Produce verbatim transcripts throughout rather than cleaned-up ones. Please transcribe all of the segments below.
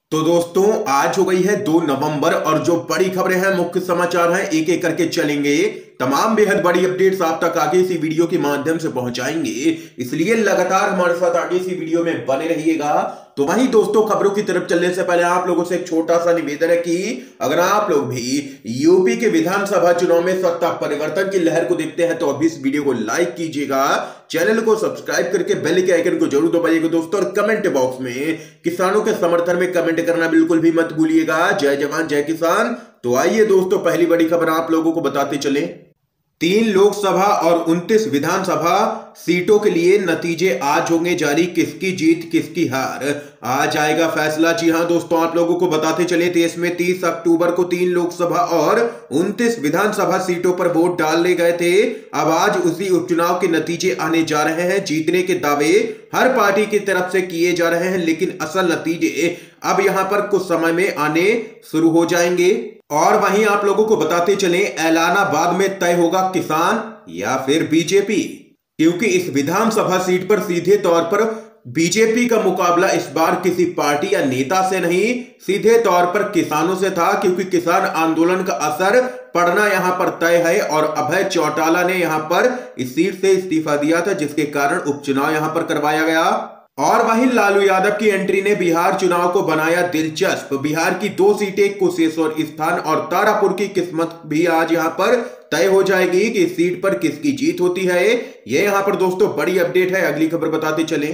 तो दोस्तों आज हो गई है दो नवंबर और जो बड़ी खबरें हैं, मुख्य समाचार हैं, एक एक करके चलेंगे। तमाम बेहद बड़ी अपडेट्स आप तक आगे इसी वीडियो के माध्यम से पहुंचाएंगे, इसलिए लगातार हमारे साथ आगे इसी वीडियो में बने रहिएगा। तो वहीं दोस्तों, खबरों की तरफ चलने से पहले आप लोगों से एक छोटा सा निवेदन है कि अगर आप लोग भी यूपी के विधानसभा चुनाव में सत्ता परिवर्तन की लहर को देखते हैं तो अभी इस वीडियो को लाइक कीजिएगा, चैनल को सब्सक्राइब करके बेल के आइकन को जरूर दबाइएगा दोस्तों, और कमेंट बॉक्स में किसानों के समर्थन में कमेंट करना बिल्कुल भी मत भूलिएगा। जय जवान जय किसान। तो आइए दोस्तों, पहली बड़ी खबर आप लोगों को बताते चले। तीन लोकसभा और उनतीस विधानसभा सीटों के लिए नतीजे आज होंगे जारी, किसकी जीत किसकी हार आज आएगा फैसला। जी हां दोस्तों, आप लोगों को बताते चले देश में तीस अक्टूबर को तीन लोकसभा और उनतीस विधानसभा सीटों पर वोट डाले गए थे। अब आज उसी उपचुनाव के नतीजे आने जा रहे हैं। जीतने के दावे हर पार्टी की तरफ से किए जा रहे हैं, लेकिन असल नतीजे अब यहां पर कुछ समय में आने शुरू हो जाएंगे। और वहीं आप लोगों को बताते चले, ऐलानाबाद में तय होगा किसान या फिर बीजेपी, क्योंकि इस विधानसभा सीट पर सीधे तौर पर बीजेपी का मुकाबला इस बार किसी पार्टी या नेता से नहीं, सीधे तौर पर किसानों से था, क्योंकि किसान आंदोलन का असर पड़ना यहां पर तय है। और अभय चौटाला ने यहां पर इस सीट से इस्तीफा दिया था, जिसके कारण उपचुनाव यहां पर करवाया गया। और वहीं लालू यादव की एंट्री ने बिहार चुनाव को बनाया दिलचस्प। बिहार की दो सीटें कुशेश्वर स्थान और तारापुर की किस्मत भी आज यहां पर तय हो जाएगी कि इस सीट पर किसकी जीत होती है। ये यहां पर दोस्तों बड़ी अपडेट है। अगली खबर बताते चलें।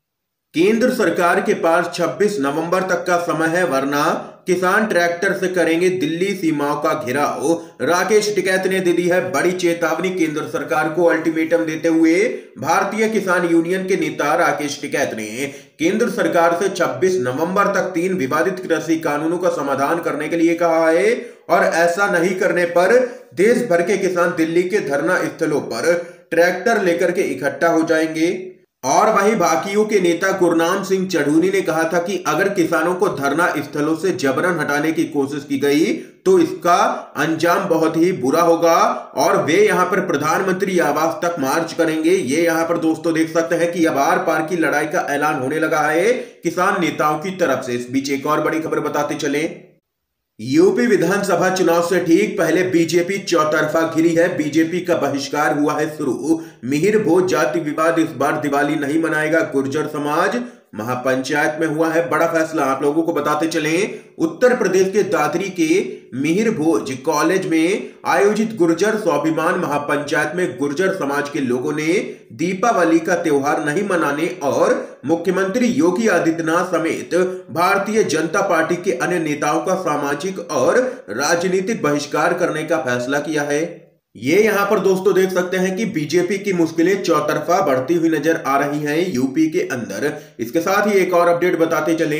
केंद्र सरकार के पास छब्बीस नवंबर तक का समय है, वरना किसान ट्रैक्टर से करेंगे दिल्ली सीमाओं का घेराव। राकेश टिकैत ने दे दी है बड़ी चेतावनी केंद्र सरकार को। अल्टीमेटम देते हुए भारतीय किसान यूनियन के नेता राकेश टिकैत ने केंद्र सरकार से छब्बीस नवंबर तक तीन विवादित कृषि कानूनों का समाधान करने के लिए कहा है, और ऐसा नहीं करने पर देश भर के किसान दिल्ली के धरना स्थलों पर ट्रैक्टर लेकर के इकट्ठा हो जाएंगे। और वहीं भाकियों के नेता गुरनाम सिंह चढ़ूनी ने कहा था कि अगर किसानों को धरना स्थलों से जबरन हटाने की कोशिश की गई तो इसका अंजाम बहुत ही बुरा होगा, और वे यहां पर प्रधानमंत्री आवास तक मार्च करेंगे। ये यहां पर दोस्तों देख सकते हैं कि अब आर पार की लड़ाई का ऐलान होने लगा है किसान नेताओं की तरफ से। इस बीच एक और बड़ी खबर बताते चले। यूपी विधानसभा चुनाव से ठीक पहले बीजेपी चौतरफा घिरी है। बीजेपी का बहिष्कार हुआ है शुरू। मिहिर भोज जाति विवाद, इस बार दिवाली नहीं मनाएगा गुर्जर समाज। महापंचायत में हुआ है बड़ा फैसला, आप लोगों को बताते चलें। उत्तर प्रदेश के दादरी के मिहिर भोज कॉलेज में आयोजित गुर्जर स्वाभिमान महापंचायत में गुर्जर समाज के लोगों ने दीपावली का त्योहार नहीं मनाने और मुख्यमंत्री योगी आदित्यनाथ समेत भारतीय जनता पार्टी के अन्य नेताओं का सामाजिक और राजनीतिक बहिष्कार करने का फैसला किया है। ये यहां पर दोस्तों देख सकते हैं कि बीजेपी की मुश्किलें चौतरफा बढ़ती हुई नजर आ रही हैं यूपी के अंदर। इसके साथ ही एक और अपडेट बताते चलें।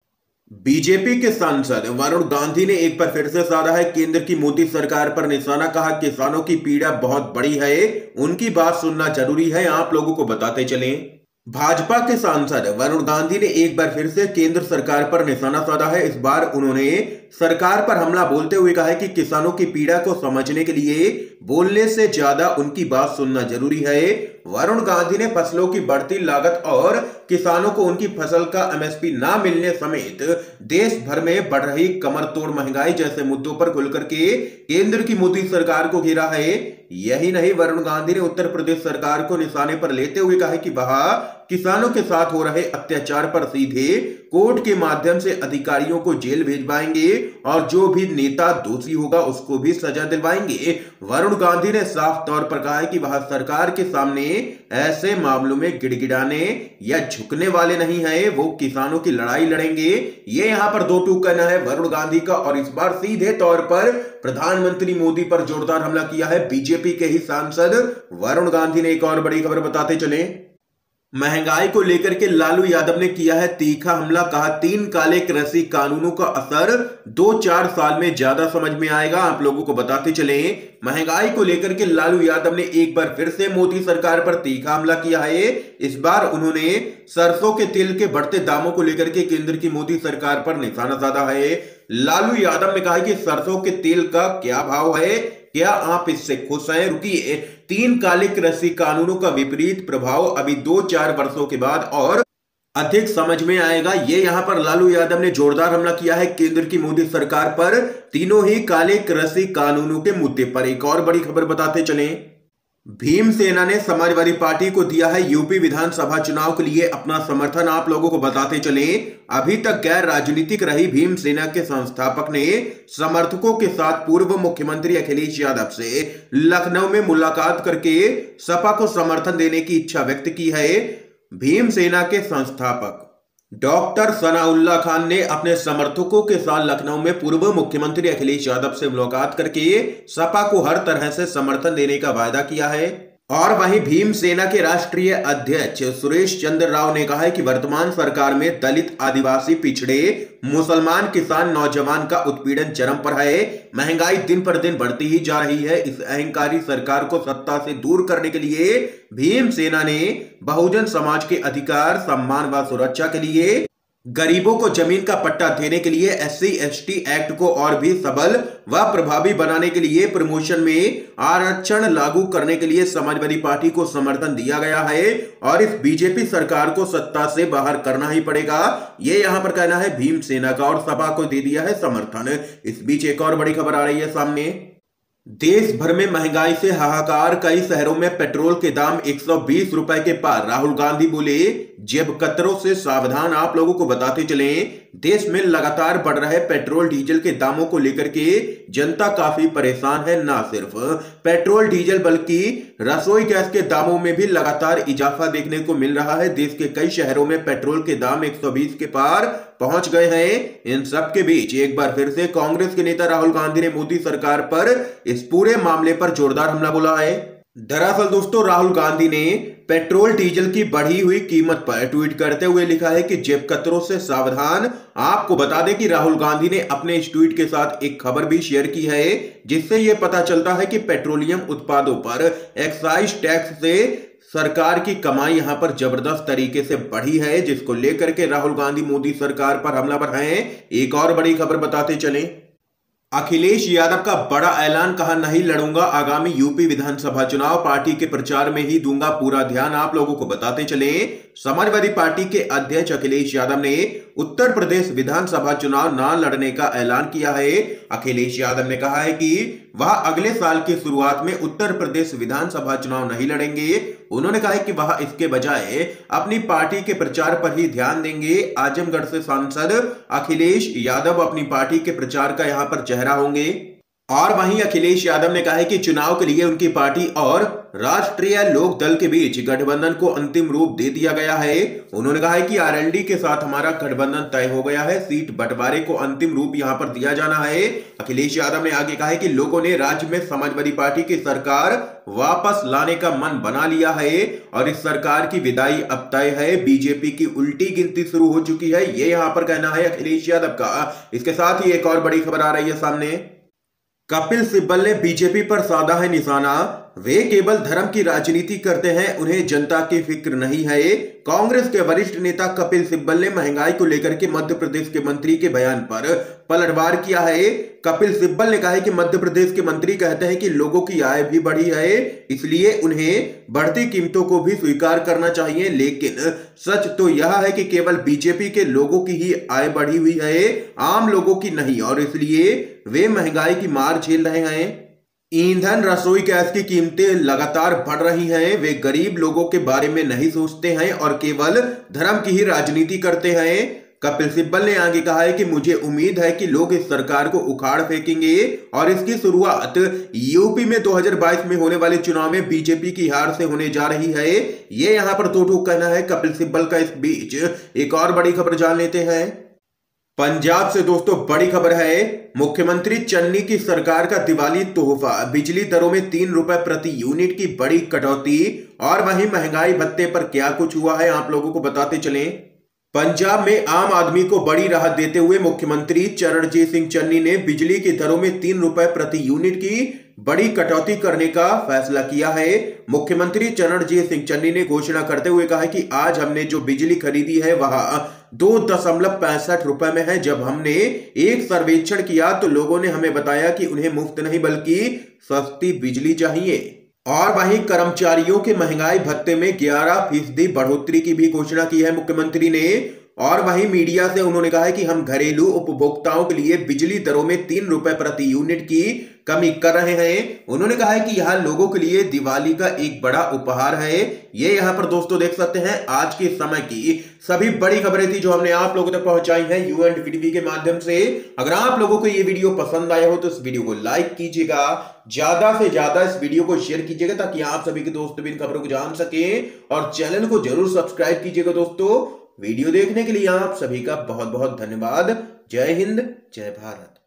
बीजेपी के सांसद वरुण गांधी ने एक बार फिर से साधा है केंद्र की मोदी सरकार पर निशाना। कहा किसानों की पीड़ा बहुत बड़ी है, उनकी बात सुनना जरूरी है। आप लोगों को बताते चलें, भाजपा के सांसद वरुण गांधी ने एक बार फिर से केंद्र सरकार पर निशाना साधा है। इस बार उन्होंने सरकार पर हमला बोलते हुए कहा है कि किसानों की पीड़ा को समझने के लिए बोलने से ज्यादा उनकी बात सुनना जरूरी है। वरुण गांधी ने फसलों की बढ़ती लागत और किसानों को उनकी फसल का एमएसपी ना मिलने समेत देश भर में बढ़ रही कमर तोड़ महंगाई जैसे मुद्दों पर खुलकर के केंद्र की मोदी सरकार को घेरा है। यही नहीं, वरुण गांधी ने उत्तर प्रदेश सरकार को निशाने पर लेते हुए कहा कि वह किसानों के साथ हो रहे अत्याचार पर सीधे कोर्ट के माध्यम से अधिकारियों को जेल भेजवाएंगे और जो भी नेता दोषी होगा उसको भी सजा दिलवाएंगे। वरुण गांधी ने साफ तौर पर कहा है कि वह सरकार के सामने ऐसे मामलों में गिड़गिड़ाने या झुकने वाले नहीं है, वो किसानों की लड़ाई लड़ेंगे। ये यहां पर दो टूक कहना है वरुण गांधी का, और इस बार सीधे तौर पर प्रधानमंत्री मोदी पर जोरदार हमला किया है बीजेपी के ही सांसद वरुण गांधी ने। एक और बड़ी खबर बताते चले। महंगाई को लेकर के लालू यादव ने किया है तीखा हमला। कहा तीन काले कृषि कानूनों का असर दो चार साल में ज्यादा समझ में आएगा। आप लोगों को बताते चले, महंगाई को लेकर के लालू यादव ने एक बार फिर से मोदी सरकार पर तीखा हमला किया है। इस बार उन्होंने सरसों के तेल के बढ़ते दामों को लेकर के केंद्र की मोदी सरकार पर निशाना साधा है। लालू यादव ने कहा कि सरसों के तेल का क्या भाव है, क्या आप इससे खुश हैं? रुकिए, तीन काले कृषि कानूनों का विपरीत प्रभाव अभी दो चार वर्षों के बाद और अधिक समझ में आएगा। ये यहां पर लालू यादव ने जोरदार हमला किया है केंद्र की मोदी सरकार पर, तीनों ही काले कृषि कानूनों के मुद्दे पर। एक और बड़ी खबर बताते चलें, भीमसेना ने समाजवादी पार्टी को दिया है यूपी विधानसभा चुनाव के लिए अपना समर्थन। आप लोगों को बताते चले, अभी तक गैर राजनीतिक रही भीमसेना के संस्थापक ने समर्थकों के साथ पूर्व मुख्यमंत्री अखिलेश यादव से लखनऊ में मुलाकात करके सपा को समर्थन देने की इच्छा व्यक्त की है। भीमसेना के संस्थापक डॉक्टर सनाउल्लाह खान ने अपने समर्थकों के साथ लखनऊ में पूर्व मुख्यमंत्री अखिलेश यादव से मुलाकात करके सपा को हर तरह से समर्थन देने का वायदा किया है। और वहीं भीमसेना के राष्ट्रीय अध्यक्ष सुरेश चंद्र राव ने कहा है कि वर्तमान सरकार में दलित, आदिवासी, पिछड़े, मुसलमान, किसान, नौजवान का उत्पीड़न चरम पर है। महंगाई दिन पर दिन बढ़ती ही जा रही है। इस अहंकारी सरकार को सत्ता से दूर करने के लिए भीमसेना ने बहुजन समाज के अधिकार, सम्मान व सुरक्षा के लिए, गरीबों को जमीन का पट्टा देने के लिए, एससी एसटी एक्ट को और भी सबल व प्रभावी बनाने के लिए, प्रमोशन में आरक्षण लागू करने के लिए समाजवादी पार्टी को समर्थन दिया गया है और इस बीजेपी सरकार को सत्ता से बाहर करना ही पड़ेगा। ये यहां पर कहना है भीमसेना का और सपा को दे दिया है समर्थन। इस बीच एक और बड़ी खबर आ रही है सामने, देश भर में महंगाई से हाहाकार, कई शहरों में पेट्रोल के दाम एक सौ बीस रुपए के पार। राहुल गांधी बोले जेब कतरों से सावधान। आप लोगों को बताते चलें, देश में लगातार बढ़ रहे पेट्रोल डीजल के दामों को लेकर के जनता काफी परेशान है। ना सिर्फ पेट्रोल डीजल बल्कि रसोई गैस के दामों में भी लगातार इजाफा देखने को मिल रहा है। देश के कई शहरों में पेट्रोल के दाम एक सौ बीस के पार पहुंच गए हैं। इन सब के बीच एक बार फिर से कांग्रेस के नेता राहुल गांधी ने मोदी सरकार पर इस पूरे मामले पर जोरदार हमला बोला है। दरअसल दोस्तों, राहुल गांधी ने पेट्रोल डीजल की बढ़ी हुई कीमत पर ट्वीट करते हुए लिखा है कि जेब कतरों से सावधान। आपको बता दें कि राहुल गांधी ने अपने इस ट्वीट के साथ एक खबर भी शेयर की है, जिससे यह पता चलता है कि पेट्रोलियम उत्पादों पर एक्साइज टैक्स से सरकार की कमाई यहां पर जबरदस्त तरीके से बढ़ी है, जिसको लेकर के राहुल गांधी मोदी सरकार पर हमलावर हैं। एक और बड़ी खबर बताते चलें, अखिलेश यादव का बड़ा ऐलान, कहा नहीं लड़ूंगा आगामी यूपी विधानसभा चुनाव, पार्टी के प्रचार में ही दूंगा पूरा ध्यान। आप लोगों को बताते चलें, समाजवादी पार्टी के अध्यक्ष अखिलेश यादव ने उत्तर प्रदेश विधानसभा चुनाव न लड़ने का ऐलान किया है। अखिलेश यादव ने कहा है कि वह अगले साल की शुरुआत में उत्तर प्रदेश विधानसभा चुनाव नहीं लड़ेंगे। उन्होंने कहा है कि वह इसके बजाय अपनी पार्टी के प्रचार पर ही ध्यान देंगे। आजमगढ़ से सांसद अखिलेश यादव अपनी पार्टी के प्रचार का यहां पर चेहरा होंगे। और वहीं अखिलेश यादव ने कहा है कि चुनाव के लिए उनकी पार्टी और राष्ट्रीय लोक दल के बीच गठबंधन को अंतिम रूप दे दिया गया है। उन्होंने कहा है कि आरएलडी के साथ हमारा गठबंधन तय हो गया है, सीट बंटवारे को अंतिम रूप यहां पर दिया जाना है। अखिलेश यादव ने आगे कहा है कि लोगों ने राज्य में समाजवादी पार्टी की सरकार वापस लाने का मन बना लिया है और इस सरकार की विदाई अब तय है। बीजेपी की उल्टी गिनती शुरू हो चुकी है, ये यहां पर कहना है अखिलेश यादव का। इसके साथ ही एक और बड़ी खबर आ रही है सामने, कपिल सिब्बल ने बीजेपी पर साधा है निशाना। वे केवल धर्म की राजनीति करते हैं, उन्हें जनता की फिक्र नहीं है। कांग्रेस के वरिष्ठ नेता कपिल सिब्बल ने महंगाई को लेकर के मध्य प्रदेश के मंत्री के बयान पर पलटवार किया है। कपिल सिब्बल ने कहा है कि मध्य प्रदेश के मंत्री कहते हैं कि लोगों की आय भी बढ़ी है, इसलिए उन्हें बढ़ती कीमतों को भी स्वीकार करना चाहिए। लेकिन सच तो यह है कि केवल बीजेपी के लोगों की ही आय बढ़ी हुई है, आम लोगों की नहीं, और इसलिए वे महंगाई की मार झेल रहे हैं। ईंधन, रसोई गैस की कीमतें लगातार बढ़ रही हैं। वे गरीब लोगों के बारे में नहीं सोचते हैं और केवल धर्म की ही राजनीति करते हैं। कपिल सिब्बल ने आगे कहा है कि मुझे उम्मीद है कि लोग इस सरकार को उखाड़ फेंकेंगे और इसकी शुरुआत यूपी में दो हज़ार बाईस में होने वाले चुनाव में बीजेपी की हार से होने जा रही है। ये यहां पर दो टूक कहना है कपिल सिब्बल का। इस बीच एक और बड़ी खबर जान लेते हैं। पंजाब से दोस्तों बड़ी खबर है, मुख्यमंत्री चन्नी की सरकार का दिवाली तोहफा, बिजली दरों में तीन रुपए प्रति यूनिट की बड़ी कटौती। और वहीं महंगाई भत्ते पर क्या कुछ हुआ है आप लोगों को बताते चलें। पंजाब में आम आदमी को बड़ी राहत देते हुए मुख्यमंत्री चरणजीत सिंह चन्नी ने बिजली की दरों में तीन रुपए प्रति यूनिट की बड़ी कटौती करने का फैसला किया है। मुख्यमंत्री चरणजीत सिंह चन्नी ने घोषणा करते हुए कहा कि आज हमने जो बिजली खरीदी है वह दो दशमलव पैंसठ रुपए में है। जब हमने एक सर्वेक्षण किया तो लोगों ने हमें बताया कि उन्हें मुफ्त नहीं बल्कि सस्ती बिजली चाहिए। और वहीं कर्मचारियों के महंगाई भत्ते में ग्यारह फीसदी बढ़ोतरी की भी घोषणा की है मुख्यमंत्री ने। और वहीं मीडिया से उन्होंने कहा है कि हम घरेलू उपभोक्ताओं के लिए बिजली दरों में तीन रुपए प्रति यूनिट की कमी कर रहे हैं। उन्होंने कहा है कि यह लोगों के लिए दिवाली का एक बड़ा उपहार है। ये यहाँ पर दोस्तों देख सकते हैं आज के समय की सभी बड़ी खबरें थी जो हमने आप लोगों तक पहुंचाई हैं यू एंड टीवी के माध्यम से। अगर आप लोगों को ये वीडियो पसंद आया हो तो इस वीडियो को लाइक कीजिएगा, ज्यादा से ज्यादा इस वीडियो को शेयर कीजिएगा ताकि आप सभी के दोस्त भी इन खबरों को जान सके, और चैनल को जरूर सब्सक्राइब कीजिएगा। दोस्तों वीडियो देखने के लिए आप सभी का बहुत बहुत धन्यवाद। जय हिंद, जय भारत।